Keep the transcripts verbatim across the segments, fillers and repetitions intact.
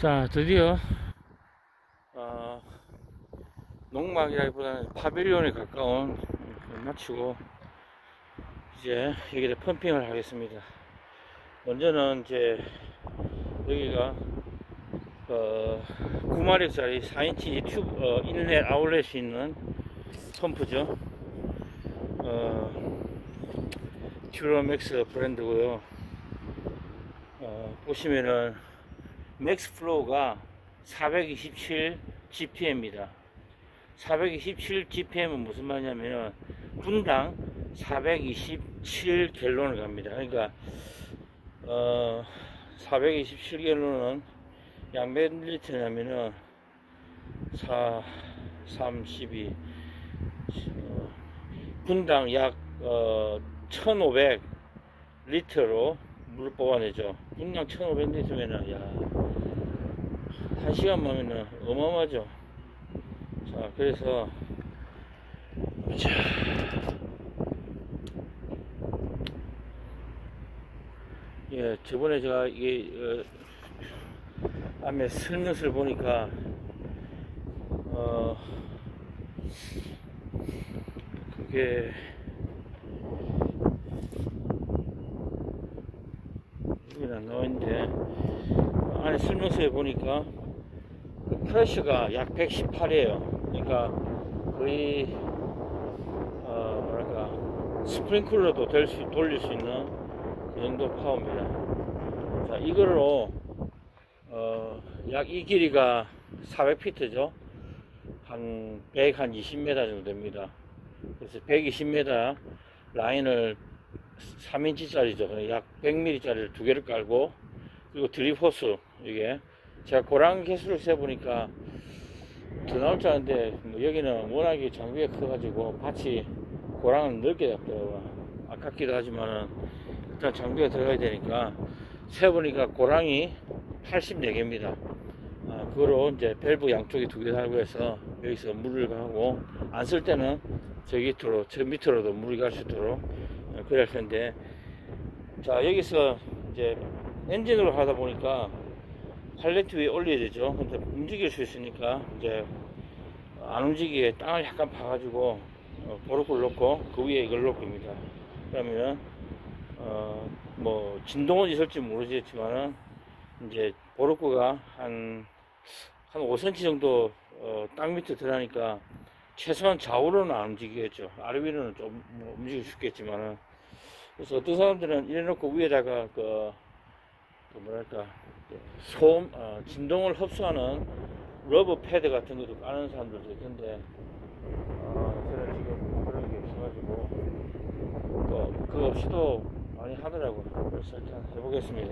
자, 드디어 어, 농막이라기보다는 파빌리온에 가까운 마치고 이제 여기에 펌핑을 하겠습니다. 먼저는 이제 여기가 어, 구 마력짜리 사 인치 튜브 어, 인렛 아울렛이 있는 펌프죠. 어, 듀라맥스 브랜드고요. 어, 보시면은 맥스 플로우가 사백이십칠 지피엠입니다. 사백이십칠 지피엠은 무슨 말이냐면은 분당 사백이십칠 갤론을 갑니다. 그러니까 어, 사백이십칠 갤론은 약 몇 리터냐면은 사, 삼, 십이 어, 분당 약 어, 천오백 리터로 물을 뽑아내죠. 분당 천오백 리터면은 야, 한 시간만 하면은 어마어마하죠. 자, 그래서 자, 예, 저번에 제가 이게 어, 안에 설명서를 보니까 어 그게 여기 안 나와있는데 안에 설명서에 보니까 그 프레셔가 약 백십팔이에요. 그러니까 거의 어 뭐랄까 스프링클러도 될 수, 돌릴 수 있는 그 정도 파워입니다. 자, 이거로 어 약 이 길이가 사백 피트죠. 한 백이십 미터 정도 됩니다. 그래서 백이십 미터 라인을 삼 인치 짜리죠. 약 백 밀리미터 짜리를 두 개를 깔고, 그리고 드립 호스, 이게 제가 고랑 개수를 세보니까 더 나올 줄 알았는데 뭐 여기는 워낙에 장비가 커가지고 밭이 고랑은 넓게 잡더라고요. 아깝기도 하지만은 일단 장비가 들어가야 되니까 세보니까 고랑이 팔십사 개입니다. 아, 그거로 이제 밸브 양쪽에 두 개 달고 해서 여기서 물을 가고, 안 쓸 때는 저 밑으로, 저 밑으로도 물이 갈 수 있도록 그럴 텐데, 자, 여기서 이제 엔진으로 하다 보니까 팔레트 위에 올려야 되죠. 근데 움직일 수 있으니까 이제 안 움직이게 땅을 약간 파가지고 어, 보르크를 놓고 그 위에 이걸 놓습니다. 그러면 어, 뭐 진동은 있을지 모르겠지만은 이제 보르크가 한, 한 오 센티미터 정도 어, 땅 밑에 들어가니까 최소한 좌우로는 안 움직이겠죠. 아래 위로는 좀 뭐 움직일 수 있겠지만은. 그래서 어떤 사람들은 이래놓고 위에다가 그, 그 뭐랄까 그 소음, 어, 진동을 흡수하는 러버 패드 같은 것도 까는 사람들도 있던데, 어, 저는 지금 그런 게 없어가지고 또 그거 없이도 많이 하더라고요. 그래서 일단 해보겠습니다.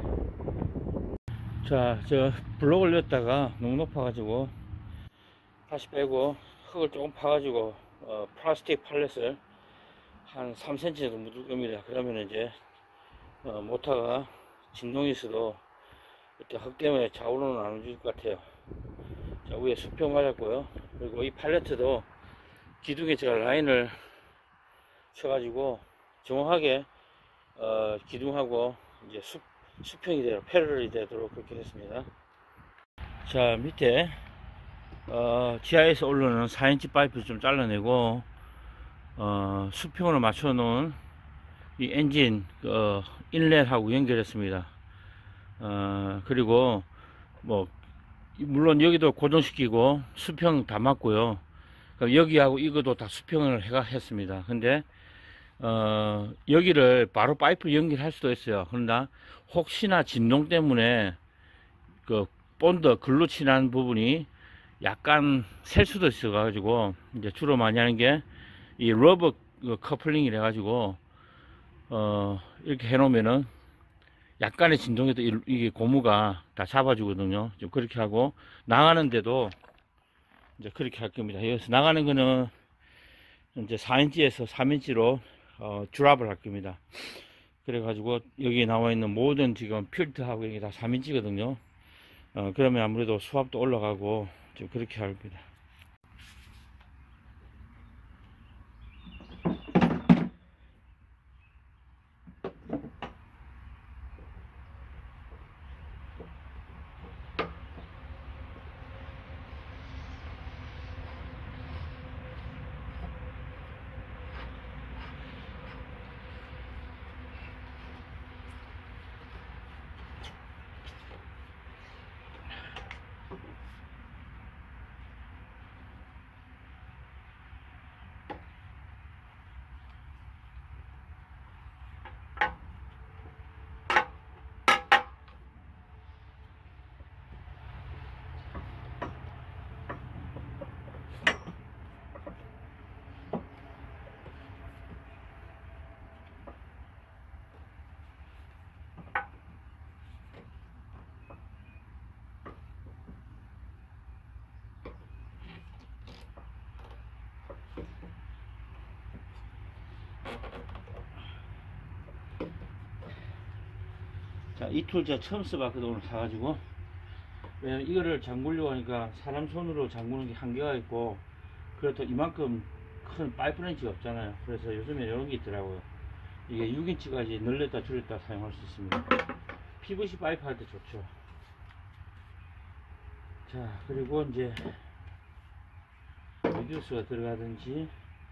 자, 저 블록을 넣었다가 너무 높아가지고 다시 빼고 흙을 조금 파가지고 어, 플라스틱 팔렛을 한 삼 센티미터 정도 묻을 겁니다. 그러면 이제 어, 모터가 진동이 있어도 이때 흙 때문에 좌우로는 안 움직일 것 같아요. 자, 위에 수평 맞았고요. 그리고 이 팔레트도 기둥에 제가 라인을 쳐가지고 정확하게 어, 기둥하고 이제 수, 수평이 되도록, 패러럴이 되도록 그렇게 했습니다. 자, 밑에 어, 지하에서 올라오는 사 인치 파이프를 좀 잘라내고 어, 수평으로 맞춰 놓은 이 엔진 어, 인렛하고 연결했습니다. 어, 그리고 뭐 물론 여기도 고정시키고 수평 다 맞고요. 여기하고 이것도 다 수평을 해가 했습니다. 근데 어, 여기를 바로 파이프 연결할 수도 있어요. 그러나 혹시나 진동 때문에 그 본드 글루 칠한 부분이 약간 셀 수도 있어 가지고 이제 주로 많이 하는 게 이 러버 커플링이라 가지고 어, 이렇게 해 놓으면은 약간의 진동에도 이게 고무가 다 잡아주거든요. 좀 그렇게 하고, 나가는데도 이제 그렇게 할 겁니다. 여기서 나가는 거는 이제 사 인치에서 삼 인치로 어, 드랍을 할 겁니다. 그래가지고 여기 나와 있는 모든 지금 필트하고 이게 다 삼 인치거든요. 어, 그러면 아무래도 수압도 올라가고 좀 그렇게 할 겁니다. 자, 이 툴 제가 처음 써봤거든, 오늘 사가지고. 왜냐면 이거를 잠그려고 하니까 사람 손으로 잠그는 게 한계가 있고, 그렇다고 이만큼 큰 파이프 렌치가 없잖아요. 그래서 요즘에 이런 게 있더라고요. 이게 육 인치까지 늘렸다 줄였다 사용할 수 있습니다. 피브이씨 파이프 할 때 좋죠. 자, 그리고 이제 리듀스가 들어가든지,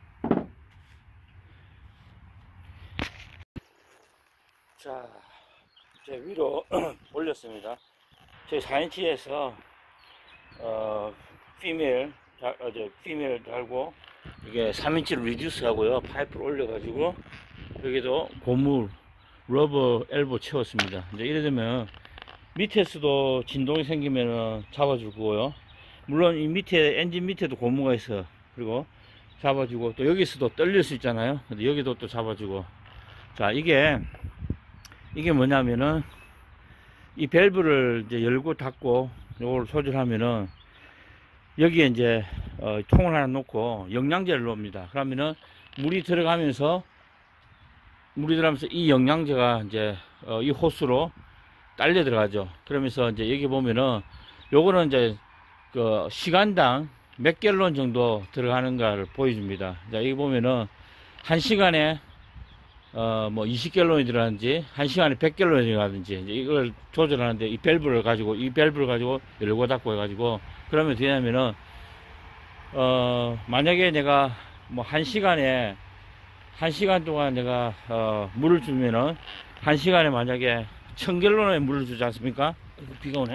자, 이제 위로 올렸습니다. 저희 사 인치에서 어 피메일 어제 피메일 달고, 이게 삼 인치로 리듀스 하고요, 파이프를 올려가지고 여기도 고무 러버 엘보 채웠습니다. 이제 이래 되면 밑에서도 진동이 생기면은 잡아주고요. 물론 이 밑에 엔진 밑에도 고무가 있어요. 그리고 잡아주고, 또 여기서도 떨릴 수 있잖아요. 근데 여기도 또 잡아주고. 자, 이게 이게 뭐냐면은 이 밸브를 이제 열고 닫고 요걸 조절하면은 여기에 이제 어, 통을 하나 놓고 영양제를 놓습니다. 그러면은 물이 들어가면서 물이 들어가면서 이 영양제가 이제 어, 이 호스로 딸려 들어가죠. 그러면서 이제 여기 보면은 요거는 이제 그 시간당 몇 갤런 정도 들어가는가를 보여줍니다. 자, 여기 보면은 한 시간에 어, 뭐 이십 갤런이 들어가는지, 한 시간에 백 갤런이 들어가든지, 이제 이걸 조절하는데, 이 밸브를 가지고, 이 밸브를 가지고 열고 닫고 해가지고, 그러면 되냐면은, 어, 만약에 내가 뭐 한 시간에, 한 시간 동안 내가, 어, 물을 주면은, 한 시간에 만약에 천 갤런의 물을 주지 않습니까? 비가 오네.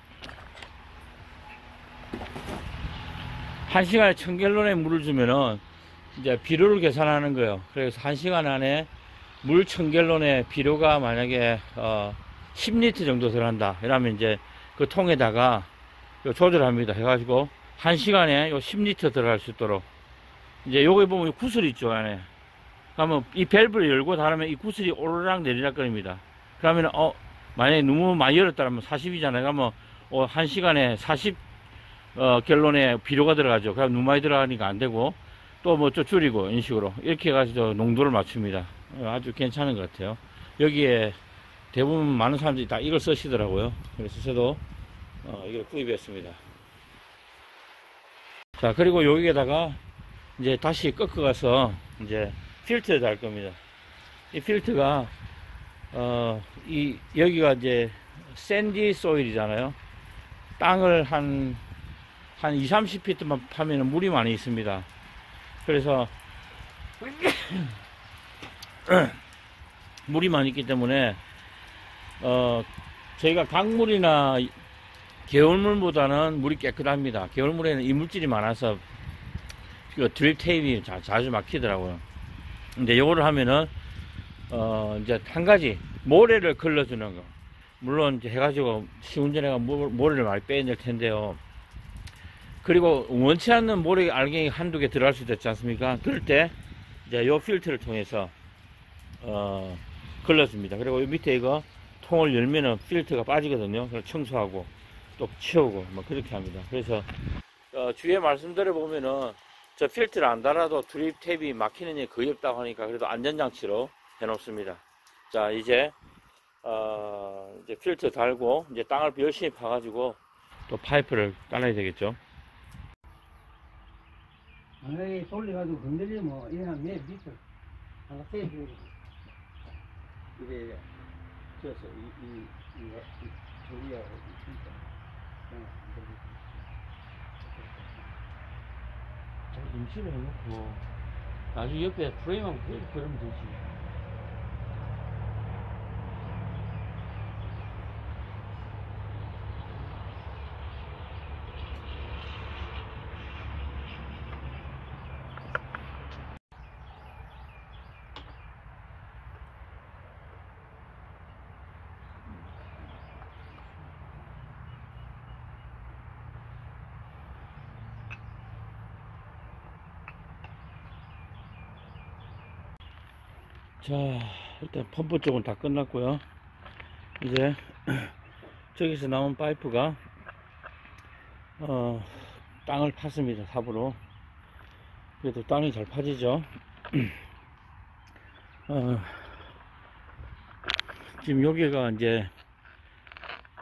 한 시간에 천 갤런의 물을 주면은, 이제 비료를 계산하는 거예요. 그래서 한 시간 안에 물 천 갤런의 비료가 만약에 어 십 리터 정도 들어간다. 이러면 이제 그 통에다가 조절합니다. 해가지고 한 시간에 요 십 리터 들어갈 수 있도록. 이제 요거 보면 구슬이 있죠, 안에. 그러면 이 밸브를 열고 닫으면 이 구슬이 오르락 내리락 거립니다. 그러면 어 만약에 너무 많이 열었다면 사십이잖아요. 그러면 어, 한 시간에 사십 어, 갤런의 비료가 들어가죠. 그럼 너무 많이 들어가니까 안 되고, 또 뭐 좀 줄이고, 이런 식으로 이렇게 해가지고 농도를 맞춥니다. 아주 괜찮은 것 같아요. 여기에 대부분 많은 사람들이 다 이걸 쓰시더라고요. 그래서 저도 어, 이걸 구입했습니다. 자, 그리고 여기에다가 이제 다시 꺾어가서 이제 필터를 달 겁니다. 이 필터가 어, 이 여기가 이제 샌디 소일이잖아요. 땅을 한 한 이, 삼십 피트만 파면 물이 많이 있습니다. 그래서 물이 많이 있기 때문에 어 저희가 강물이나 개울물보다는 물이 깨끗합니다. 개울물에는 이물질이 많아서 그 드립 테이프가 자, 자주 막히더라고요. 근데 요거를 하면은 어 이제 한 가지 모래를 걸러주는 거, 물론 이제 해가지고 시운전해가 모래를 많이 빼야 될 텐데요. 그리고 원치 않는 모래 알갱이 한두 개 들어갈 수도 있지 않습니까? 그럴 때 이제 요 필터를 통해서 어 걸러줍니다. 그리고 이 밑에 이거 통을 열면은 필터가 빠지거든요. 그래서 청소하고 또 치우고 뭐 그렇게 합니다. 그래서 어 주위에 말씀드려 보면은 저 필터를 안 달아도 드립 탭이 막히는 일이 거의 없다고 하니까 그래도 안전장치로 해 놓습니다. 자, 이제 어 이제 필터 달고 이제 땅을 열심히 파가지고 또 파이프를 깔아야 되겠죠. 만약에 돌려가지고 건드리면 뭐 이런 몇 미터 하나 떼주고 이래 이래 그래서 이 이 이거 저기하고 진짜 잘 임시를 해놓고 나중에 옆에 프레임하고 그러면 되지. 자, 일단 펌프 쪽은 다 끝났고요. 이제 저기서 나온 파이프가 어, 땅을 팠습니다. 삽으로. 그래도 땅이 잘 파지죠. 어, 지금 여기가 이제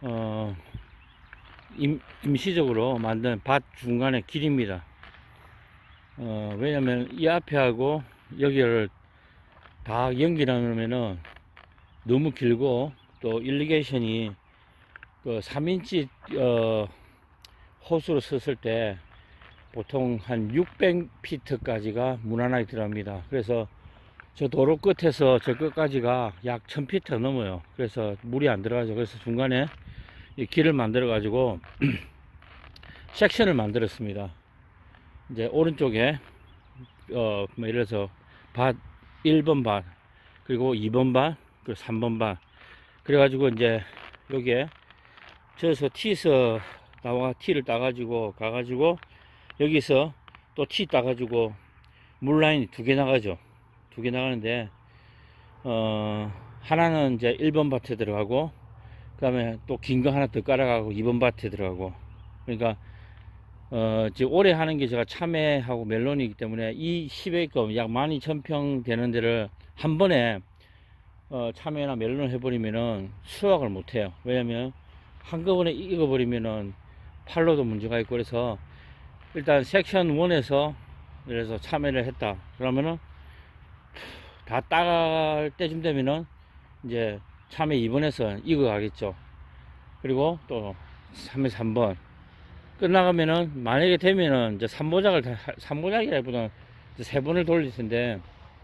어, 임, 임시적으로 만든 밭 중간의 길입니다. 어, 왜냐면 이 앞에하고 여기를 다 연결하면은 너무 길고, 또 일리게이션이 그 삼 인치 어, 호수로 썼을 때 보통 한 육백 피트까지가 무난하게 들어갑니다. 그래서 저 도로 끝에서 저 끝까지가 약 천 피트가 넘어요. 그래서 물이 안 들어가죠. 그래서 중간에 이 길을 만들어 가지고 섹션을 만들었습니다. 이제 오른쪽에 어, 뭐 예를 들어서 밭 일 번 밭, 그리고 이 번 밭, 그리고 삼 번 밭. 그래가지고 이제 여기에 저기서 티에서 나와 티를 따가지고 가가지고 여기서 또 티 따가지고 물 라인이 두 개 나가죠. 두 개 나가는데 어, 하나는 이제 일 번 밭에 들어가고, 그 다음에 또 긴 거 하나 더 깔아가고 이 번 밭에 들어가고. 그러니까 어, 지금 올해 하는 게 제가 참외하고 멜론이기 때문에 이 십 에이커 약 만 이천 평 되는 데를 한 번에 어, 참외나 멜론을 해버리면은 수확을 못해요. 왜냐면 한꺼번에 익어버리면은 팔로도 문제가 있고. 그래서 일단 섹션 일에서 그래서 참외를 했다 그러면은 다 따갈 때쯤 되면은 이제 참외 이 번에서 익어 가겠죠. 그리고 또 참외 삼 번 끝나가면은, 만약에 되면은 이제 삼 모작을 삼 모작이라기보다는 세 번을 돌릴 텐데,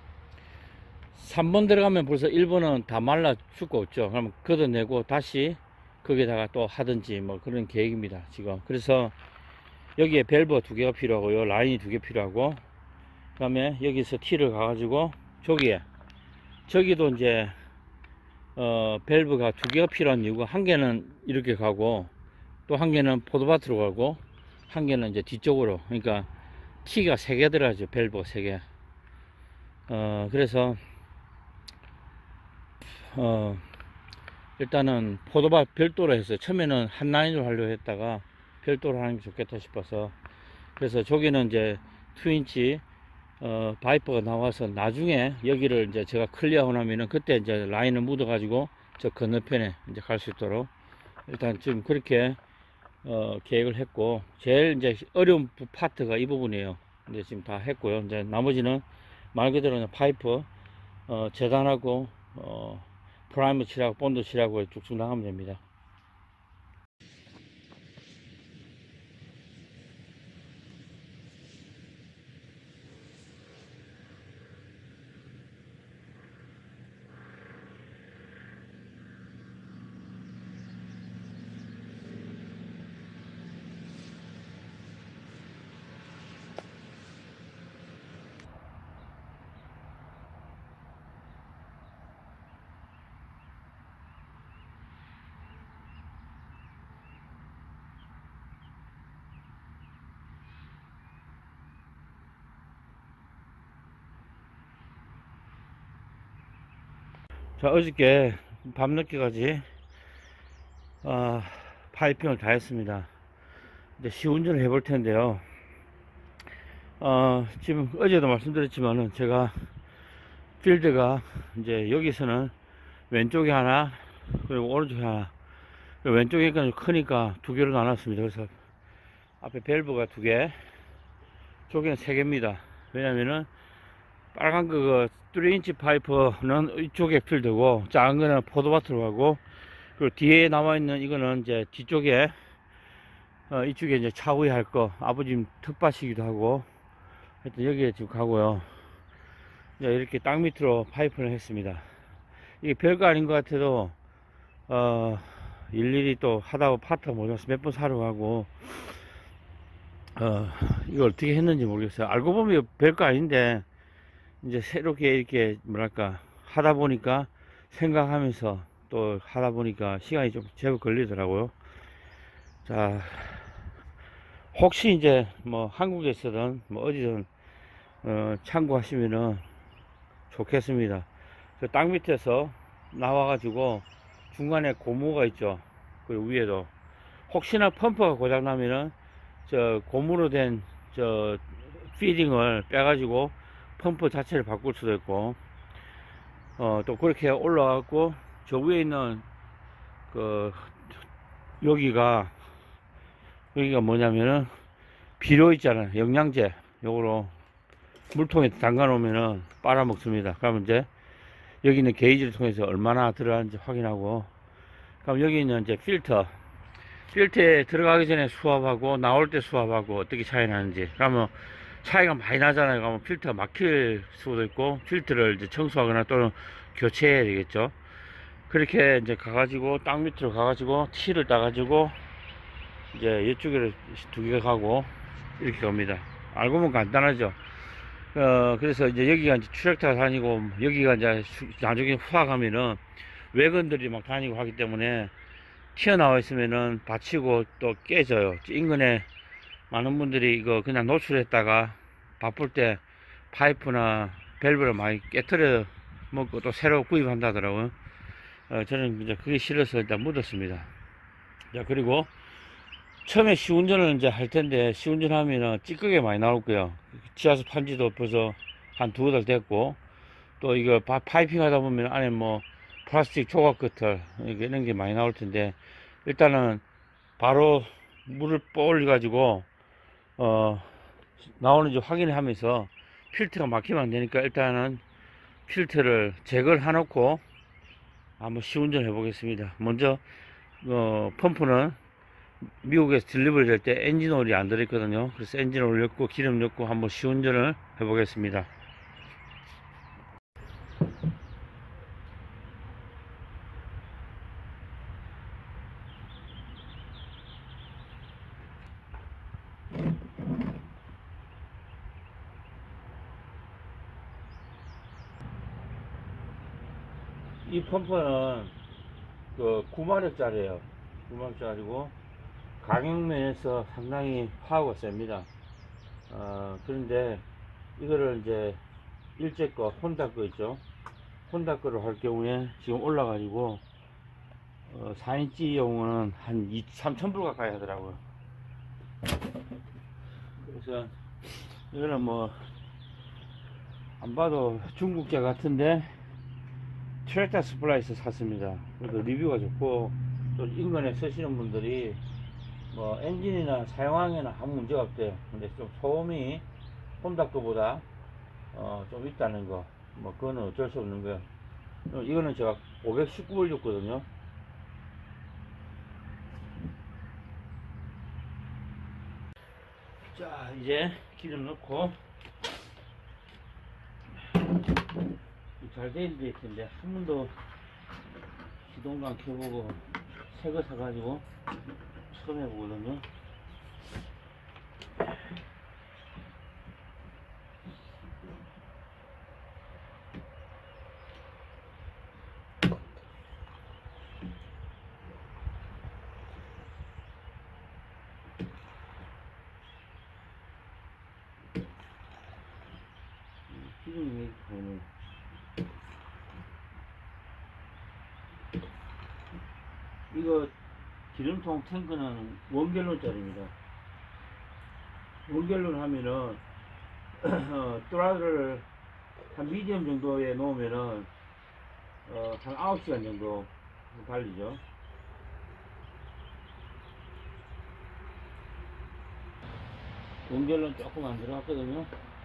삼 번 들어가면 벌써 일 번은 다 말라 죽고 없죠. 그러면 걷어내고 다시 거기다가 또 하든지 뭐 그런 계획입니다, 지금. 그래서 여기에 밸브 두 개가 필요하고요, 라인이 두 개 필요하고, 그 다음에 여기서 티를 가가지고 저기에, 저기도 이제 어 밸브가 두 개가 필요한 이유가, 한 개는 이렇게 가고 또 한 개는 포도밭으로 가고 한 개는 이제 뒤쪽으로. 그러니까 티가 세 개 들어가죠, 밸브가 세 개. 어 그래서 어 일단은 포도밭 별도로 해서, 처음에는 한 라인으로 하려고 했다가 별도로 하는 게 좋겠다 싶어서, 그래서 저기는 이제 이 인치 어 바이퍼가 나와서 나중에 여기를 이제 제가 클리어하고 나면은 그때 이제 라인을 묻어 가지고 저 건너편에 이제 갈 수 있도록 일단 지금 그렇게 어 계획을 했고, 제일 이제 어려운 파트가 이 부분이에요. 이제 지금 다 했고요. 이제 나머지는 말 그대로 파이프 어 재단하고 어 프라이머 칠하고 본드 칠하고 쭉쭉 나가면 됩니다. 자, 어저께 밤늦게까지 어, 파이핑을 다 했습니다. 이제 시운전을 해볼 텐데요. 어, 지금 어제도 말씀드렸지만은 제가 필드가 이제 여기서는 왼쪽에 하나, 그리고 오른쪽에 하나, 왼쪽에 크니까 두 개로 나눴습니다. 그래서 앞에 밸브가 두 개, 쪽에는 세 개입니다. 왜냐면은 빨간 거 삼 인치 파이프는 이쪽에 필드고, 작은 거는 포도밭으로 가고, 그리고 뒤에 남아있는 이거는 이제 뒤쪽에 어, 이쪽에 이제 차후에 할 거, 아버지 텃밭이기도 하고, 하여튼 여기에 지금 가고요. 이제 이렇게 땅 밑으로 파이프를 했습니다. 이게 별거 아닌 것 같아도 어, 일일이 또 하다가 파트가 모자라서 몇 번 사러 가고, 어, 이걸 어떻게 했는지 모르겠어요. 알고 보면 별거 아닌데, 이제 새롭게 이렇게 뭐랄까 하다 보니까, 생각하면서 또 하다 보니까 시간이 좀 제법 걸리더라고요. 자, 혹시 이제 뭐 한국에서든 뭐 어디든 어, 참고하시면은 좋겠습니다. 저 땅 밑에서 나와가지고 중간에 고무가 있죠. 그리고 위에도 혹시나 펌프가 고장 나면은 저 고무로 된 저 피딩을 빼가지고 펌프 자체를 바꿀 수도 있고, 어, 또 그렇게 올라가고 저 위에 있는 그 여기가 여기가 뭐냐면은 비료 있잖아요. 영양제 요거로 물통에 담가 놓으면은 빨아먹습니다. 그러면 이제 여기는 게이지를 통해서 얼마나 들어가는지 확인하고, 그럼 여기는 이제 필터 필터에 들어가기 전에 수압하고 나올 때 수압하고 어떻게 차이 나는지. 그러면 차이가 많이 나잖아요. 그러면 필터가 막힐 수도 있고 필터를 이제 청소하거나 또는 교체해야 되겠죠. 그렇게 이제 가가지고 땅 밑으로 가가지고 티를 따가지고 이제 이쪽에 두 개가 가고 이렇게 갑니다. 알고 보면 간단하죠. 어, 그래서 이제 여기가 이제 트랙터가 다니고 여기가 이제 나중에 후화가면은 외건들이 막 다니고 하기 때문에 튀어나와 있으면은 받치고 또 깨져요. 인근에 많은 분들이 이거 그냥 노출했다가 바쁠 때 파이프나 밸브를 많이 깨트려 먹고 또 새로 구입한다더라고요. 어, 저는 이제 그게 싫어서 일단 묻었습니다. 자, 그리고 처음에 시운전을 이제 할 텐데, 시운전 하면은 찌끄게 많이 나올 거예요. 지하수 판지도 벌써 한 두어 달 됐고, 또 이거 파, 파이핑 하다 보면 안에 뭐 플라스틱 조각 끝을 이런 게 많이 나올 텐데, 일단은 바로 물을 뽀올려 가지고 어 나오는지 확인을 하면서, 필터가 막히면 안 되니까 일단은 필터를 제거를 해놓고 한번 시운전 해 보겠습니다. 먼저 어 펌프는 미국에서 딜리버리 될 때 엔진 오일이 안 들어있거든요. 그래서 엔진 오일 넣고 기름 넣고 한번 시운전을 해 보겠습니다. 이 펌프는 그 구마력짜리예요. 구마력짜리고 가격면에서 상당히 파워가 셉니다. 어, 그런데 이거를 이제 일제 거 혼다 거 있죠. 혼다 거로 할 경우에 지금 올라가지고 어, 사 인치용은 한 삼천 불 가까이 하더라고요. 그래서 이거는 뭐 안 봐도 중국제 같은데 트랙터 스플라이스 샀습니다. 그래도 리뷰가 좋고, 또 인근에 쓰시는 분들이 뭐 엔진이나 사용하기에는 아무 문제가 없대요. 근데 좀 소음이 혼다 거보다 어 좀 있다는 거, 뭐 그거는 어쩔 수 없는 거예요. 이거는 제가 오백십구 불 줬거든요. 자, 이제 기름 넣고, 잘 되는 데 있던데 한 번도 시동도 안 켜보고 새 거 사가지고 처음 해보거든요. 기름이 왜 이렇게 보네. 이거 기름통 탱크는 원갤론짜리입니다. 원갤론 하면은 어, 트라를 한 미디엄 정도에 놓으면은 어, 한 아홉 시간 정도 달리죠. 원갤론 조금 안 들어갔거든요.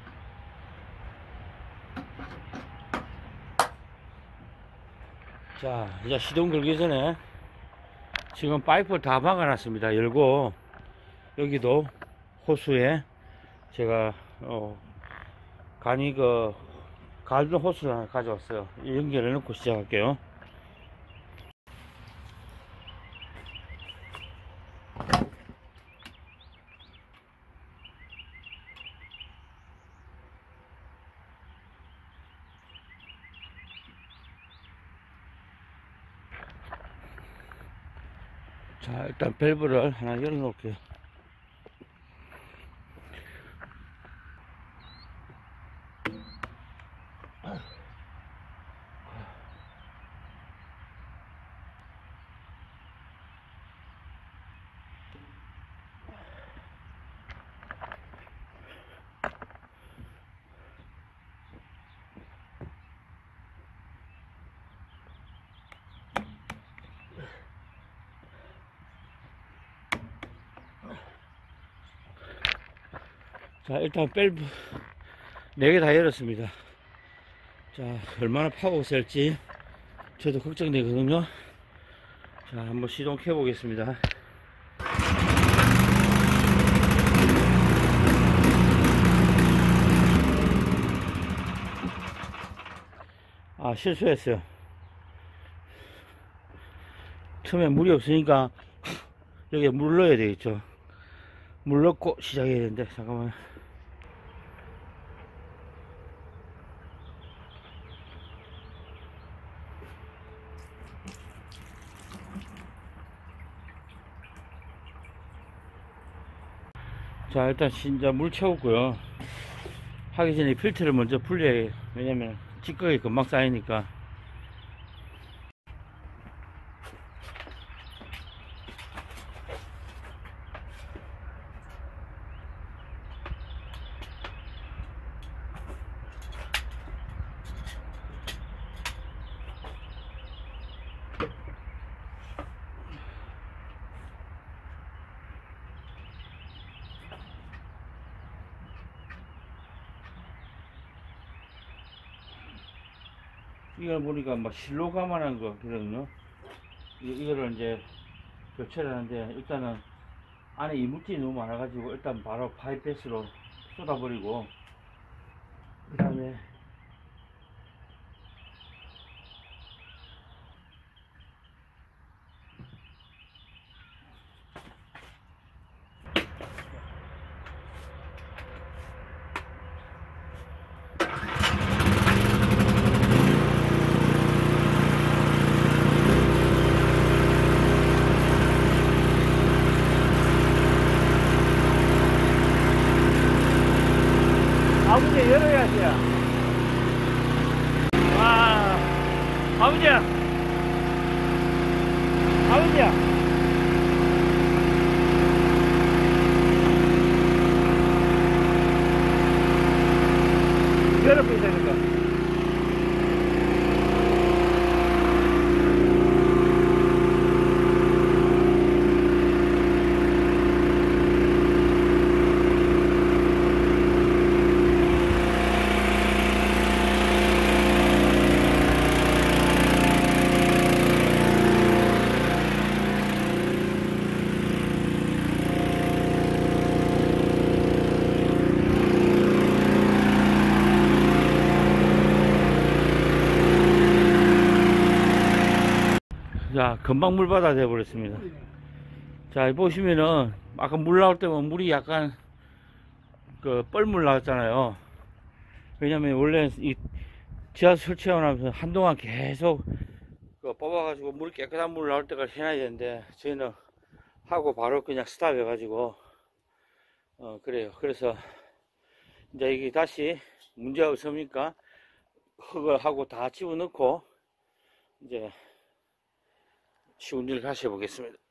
자, 이제 시동 걸기 전에 지금 파이프를 다 막아놨습니다. 열고, 여기도 호수에 제가 어, 간이 그 갈든 호수를 하나 가져왔어요. 연결해 놓고 시작할게요. 자, 일단 밸브를 하나 열어 놓을게요. 자, 일단 밸브 네 개 다 열었습니다. 자, 얼마나 파워가 셀지 저도 걱정되거든요. 자, 한번 시동해 보겠습니다. 아, 실수했어요. 처음에 물이 없으니까 여기에 물 넣어야 되겠죠. 물 넣고 시작해야 되는데, 잠깐만. 자, 일단 진짜 물 채웠고요. 하기 전에 필터를 먼저 풀려야 해요. 왜냐면 찌꺼기 금방 쌓이니까. 이걸 보니까 막 실로가만한 거 그러거든요. 이거를 이제 교체를 하는데, 일단은 안에 이물질이 너무 많아가지고 일단 바로 파이패스로 쏟아버리고, 그 다음에 아버지 열어야지. 와, 아버지, 아버지. 열어보세요, 되니까. 자, 금방 물바다 되어버렸습니다. 자, 보시면은 아까 물 나올 때면 물이 약간 그 뻘물 나왔잖아요. 왜냐면 원래 이 지하수 설치하고 나면서 한동안 계속 그 뽑아가지고 물 깨끗한 물 나올 때까지 해놔야 되는데, 저희는 하고 바로 그냥 스탑 해가지고 어 그래요. 그래서 이제 이게 다시 문제가 없으니까 흙을 하고 다 집어넣고 이제 시운전을 다시 해보겠습니다.